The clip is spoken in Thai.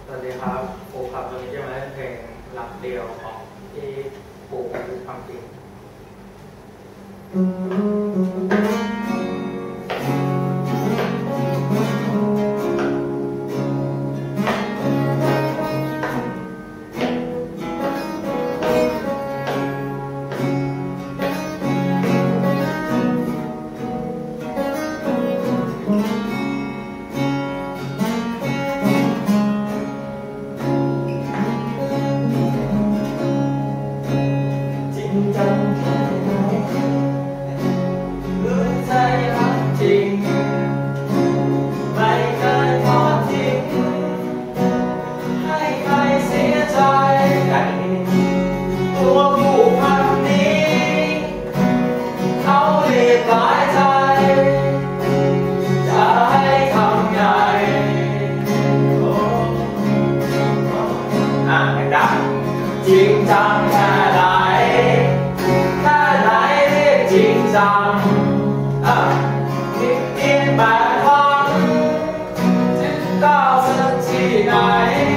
สวัสดีครับปู่ครับวันนี้จะมาเล่นเพลงรักเดียวของที่ปู่คือความจริงจังแค่ไหนเมื่อใจรักจริงไม่เคยทอดทิ้งให้ใครเสียใจตัวผู้พันนี้เขาเรียกหลายใจจะให้ทำไงดังจริงจังแค่ไหนจริงจังคิดแบบฟังถึงก้าวสักที่ไหน